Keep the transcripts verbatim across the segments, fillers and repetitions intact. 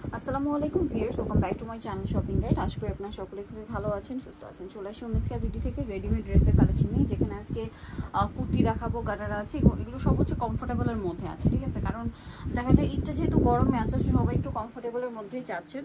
আসসালামু আলাইকুম viewers, welcome back to my channel shopping guide. আশা করি আপনারা সকলে খুবই ভালো আছেন, সুস্থ আছেন। চলে আসি মিসকা বিডি থেকে রেডিমেড ড্রেসের কালেকশন নিয়ে, যেখানে আজকে কুর্তি দেখাবো, গারারা আছে, এগুলো সব হচ্ছে কমফোর্টেবলের মধ্যে আছে, ঠিক আছে? কারণ দেখা যায় ঈদটা যেহেতু গরমে আছে, সবাই একটু কমফোর্টেবলের মধ্যেই চাচ্ছেন।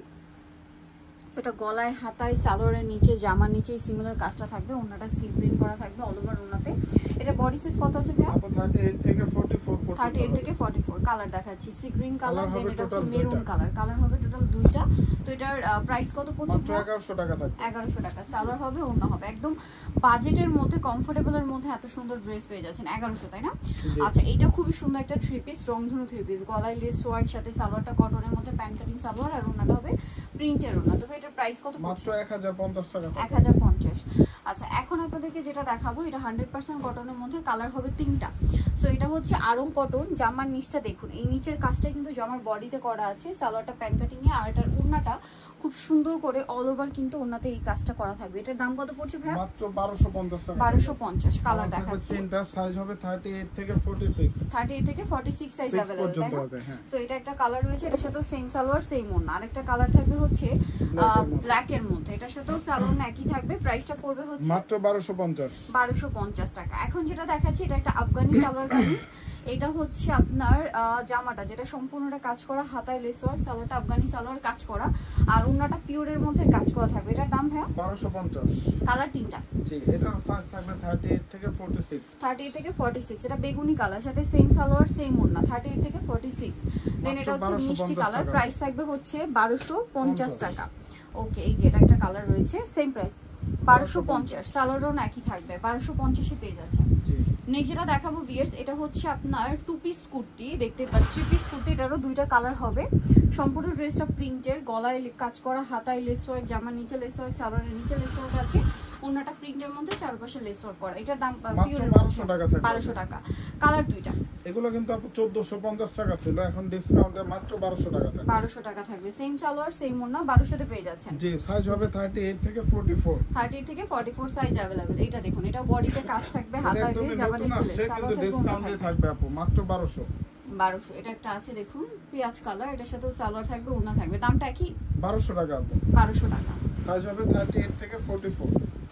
সেটা গলায়, হাতায়, সালোয়ারের নিচে, জামার নিচে সিমিলার কাজটা থাকবে। ওনাটা স্কিন প্রিন্ট করা থাকবে অল ওভার ওনাতে। এটা বডি সাইজ কত আছে ভাইয়া? থার্টি এইট থেকে ফর্টি ফোর থার্টি এইট থেকে ফর্টি ফোর। কালার দেখাচ্ছি সি গ্রিন কালার, দেন এটা হচ্ছে মেরুন কালার। কালার হবে টোটাল দুইটা। তো এটার প্রাইস কত পড়ছে? এগারোশো টাকা থাকবে। এগারোশো টাকা। সালোয়ার হবে, ওড়না হবে। একদম বাজেটের মধ্যে, কমফোর্টেবলের মধ্যে এত সুন্দর ড্রেস পেয়ে যাচ্ছেন এগারোশো, তাই না? আচ্ছা, এটা খুবই সুন্দর একটা থ্রি পিস, রংধনু থ্রি পিস, গলায় লেস ওয়ার্ক, সাথে সালোয়ারটা কটনের মধ্যে, প্যান্ট কাটিং সালোয়ার, আর ওড়নাটা হবে প্রিন্টের ওড়না। তবে এটার প্রাইস কত? মাত্র এক হাজার পঞ্চাশ টাকা। এক হাজার পঞ্চাশ। আচ্ছা, এখন আপনাদেরকে যেটা দেখাবো, এটা হান্ড্রেড পার্সেন্ট কটনের মধ্যে, কালার হবে তিনটা। সো এটা হচ্ছে আরং কটন। জামার নিচটা দেখুন, এই নিচের কাজটা কিন্তু জামার বডিতে করা আছে, সালোয়ারটা প্যান্ট কাটিং এ, আর এটার ওড়নাটা খুব সুন্দর করে অল ওভার কিন্তু ওড়নাতে এই কাজটা করা থাকবে। এটার দাম কত পড়ছে ভাই? মাত্র বারোশো পঞ্চাশ টাকা। বারোশো পঞ্চাশ। কালার দেখাচ্ছি, তিনটা সাইজ হবে থার্টি এইট থেকে ফর্টি সিক্স। থার্টি এইট থেকে ফর্টি সিক্স সাইজ अवेलेबल, তাই না? সো এটা একটা কালার রয়েছে, এটার সাথে সেম সালোয়ার সেম ওড়না। আরেকটা কালার থাকবে হচ্ছে ব্ল্যাক এর মধ্যে, এটার সাথেও সালোয়ার একই থাকবে। প্রাইসটা পড়বে হচ্ছে মাত্র বারোশো পঞ্চাশ। বারোশো পঞ্চাশ টাকা। এখন যেটা দেখাচ্ছি, এটা একটা আফগানি সালোয়ার কামিজ। এটা হচ্ছে আপনার জামাটা, যেটা সম্পূর্ণটা কাজ করা, হাতায় লেস ওয়ার্ক, সালোয়ারটা আফগানি সালোয়ার কাজ করা, আর ওড়নাটা পিওরের মধ্যে কাজ করা থাকবে। এটার দাম ভাইয়া? বারোশো পঞ্চাশ। কালার তিনটা। জি, এটার সাইজ থাকবে থার্টি এইট থেকে ফর্টি সিক্স। থার্টি এইট থেকে ফর্টি সিক্স। এটা বেগুনি কালার, সাথে সেম সালোয়ার সেম ওড়না, থার্টি এইট থেকে ফর্টি সিক্স। দেন এটা হচ্ছে মিষ্টি কালার, প্রাইস থাকবে হচ্ছে বারোশো পঞ্চাশ টাকা। ওকে, এই যে এটা একটা কালার রয়েছে, সেম প্রাইস বারোশো পঞ্চাশ। সালোয়ারও একই থাকবে, বারোশো পঞ্চাশে পেয়ে যাচ্ছে। নেক্সট যেটা দেখাবো ভিউয়ার্স, এটা হচ্ছে আপনার টু পিস কুর্তি, দেখতে পাচ্ছি থ্রি পিস কুর্তি। এটারও দুইটা কালার হবে। সম্পূর্ণ ড্রেসটা প্রিন্টের, গলায় কাজ করা, হাতায় লেস ওয়ার্ক, জামার নিচে লেস ওয়ার্ক, সালোয়ারের নিচে লেস ওয়ার্ক আছে, ওড়নাটা প্রিন্টের মধ্যে, চারপাশে লেস ওয়ার্ক করা। এটার দাম পিওর বারোশো টাকা থাকবে। বারোশো টাকা। কালার দুইটা। এগুলো কিন্তু আপু চোদ্দশো পঞ্চাশ টাকা ছিল, এখন ডিসকাউন্টে মাত্র বারোশো টাকা থাকবে। বারোশো টাকা থাকবে। সেম সালোয়ার সেম ওড়না, বারোশো তে পেয়ে যাচ্ছেন। জি, সাইজ হবে থার্টি এইট থেকে ফর্টি ফোর। থার্টি এইট থেকে ফর্টি ফোর সাইজ अवेलेबल। এটা দেখুন, এটা বডিতে কাজ থাকবে, হাতায় লেস, জামার নিচে লেস, সালোয়ার ডিসকাউন্টে থাকবে আপু মাত্র বারোশো। বারোশো। এটা একটা আছে দেখুন, পেঁয়াজ কালার, এটার সাথে সালোয়ার থাকবে, ওড়না থাকবে। দামটা কি? বারোশো টাকা আপু। বারোশো টাকা। সাইজ হবে থার্টি এইট থেকে ফর্টি ফোর।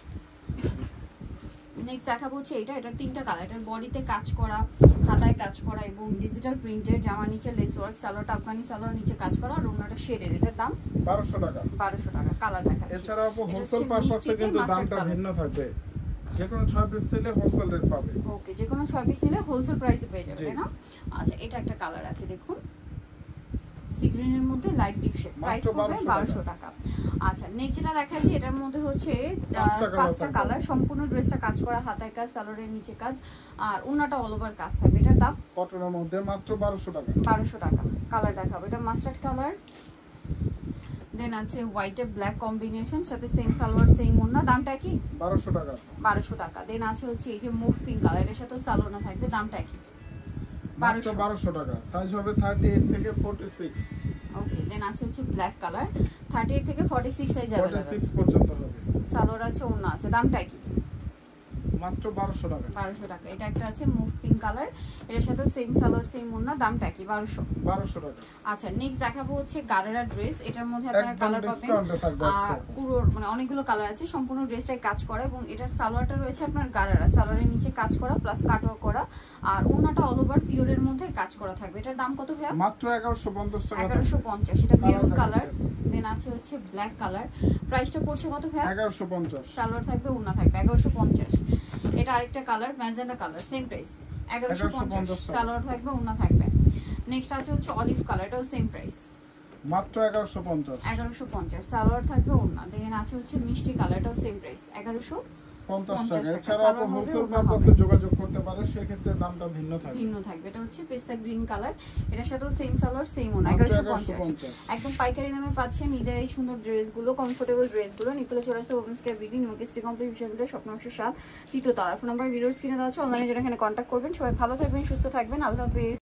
নেক্সট দেখাবো হচ্ছে এটা, এটা তিনটা কালার। এটার বডিতে কাজ করা, হাতায় কাজ করা এবং ডিজিটাল প্রিন্টের, জামার নিচে লেস ওয়ার্ক, সালোয়ারটা আফগানি সালোয়ার নিচে কাজ করা, আর ওড়নাটা শেডের। এটার দাম বারোশো টাকা। বারোশো টাকা। কালার দেখাচ্ছি। এছাড়া আপু হোলসেল পারপাসে কিন্তু দামটা ভিন্ন থাকবে। যে কোনো ছয় পিস নিলে হোলসেল রেট পাবে। ওকে, যে কোনো ছয় পিস নিলে হোলসেল প্রাইসে পেয়ে যাবে, তাই না? আচ্ছা, এটা একটা কালার আছে দেখুন, সি গ্রিনের মধ্যে লাইট ডিপ শেড, প্রাইস পড়বে বারোশো টাকা। আচ্ছা, নেক্সট যেটা দেখাচ্ছি, এটার মধ্যে হচ্ছে পাঁচটা কালার, সম্পূর্ণ ড্রেসটা কাজ করা, হাতায় কাজ, সালোয়ারের নিচে কাজ, আর ওড়নাটা অল ওভার কাজ থাকবে। এটার দাম কটনের মধ্যে মাত্র বারোশো টাকা। বারোশো টাকা। কালার দেখাবো, এটা মাস্টার্ড কালার, দেন আছে হোয়াইটে ব্ল্যাক কম্বিনেশন, সাথে সেম সালোয়ার সেম ওড়না। দামটা কি? বারোশো টাকা। বারোশো টাকা। দেন আছে হচ্ছে এই যে মুভ পিঙ্ক কালার, এর সাথে সালোয়ার থাকবে। দামটা কি? বারোশো টাকা। সাইজ হবে থার্টি এইট থেকে ফর্টি সিক্স। ওকে, দেন আছে হচ্ছে ব্ল্যাক কালার, থার্টি এইট থেকে forty six size available, forty six পর্যন্ত হবে। সালোয়ার আছে, ওড়না আছে। দামটা কি? মাত্র বারোশো টাকা। বারোশো টাকা। এটা একটা আছে মুভ পিঙ্ক কালার, এর সাথে সেম সালোয়ার সেম ওড়না। দামটা কি? বারোশো। বারোশো টাকা। আচ্ছা, নেক্সট দেখাবো হচ্ছে গারারা ড্রেস। এটার মধ্যে আপনারা কালার পাবেন, আর পুরো মানে অনেকগুলো কালার আছে। সম্পূর্ণ ড্রেসটাই কাজ করা, এবং এটার সালোয়ারটা রয়েছে আপনার গারারা, সালোয়ারের নিচে কাজ করা প্লাস কাটওয়ার্ক করা, আর ওড়নাটা অল ওভার পিওরের মধ্যে কাজ করা থাকবে। এটার দাম কত ভাইয়া? মাত্র এগারোশো পঞ্চাশ টাকা। এগারোশো পঞ্চাশ। এটা মেরুন কালার, দেন আছে হচ্ছে ব্ল্যাক কালার। প্রাইসটা পড়ছে কত ভাইয়া? এগারোশো পঞ্চাশ। সালোয়ার থাকবে, ওড়না থাকবে, এগারোশো পঞ্চাশ। এটা আরেকটা colour, magenta colour, same price, এগারোশো পঞ্চাশ। সালোয়ার থাকবে, ওড়না থাকবে। নেক্সট আছে হচ্ছে অলিভ কালার, এটাও সেম প্রাইস, মাত্র এগারোশো পঞ্চাশ। এগারোশো পঞ্চাশ। সালোয়ার থাকবে, ওড়না। দেন আছে হচ্ছে মিষ্টি কালার, এটাও সেম প্রাইস, এগারোশো পঞ্চাশ টাকা। এছাড়া আপনি হোলসেল পারপাসে যোগাযোগ করতে পারে, সেই ক্ষেত্রে দামটা ভিন্ন থাকবে। ভিন্ন থাকবে। এটা হচ্ছে পেস্তা গ্রিন কালার, এটার সাথেও সেম সালোয়ার সেম ওড়না, এগারোশো পঞ্চাশ। একদম পাইকারি দামে পাচ্ছেন ঈদের এই সুন্দর ড্রেসগুলো, কমফোর্টেবল ড্রেসগুলো। নিকলে চলে আসতে ওপেন স্কেয়ার বিডি, নিউকেস্টি কমপ্লিট বিষয়গুলো, স্বপ্নাংশের সাত, তৃতীয় তলা। ফোন নাম্বার ভিডিওর স্ক্রিনে দেওয়া আছে, অনলাইনে যারা এখানে কন্ট্যাক্ট করবেন। সবাই ভালো থাকবেন, সুস্থ থাকবেন, আল্লাহ হাফেজ।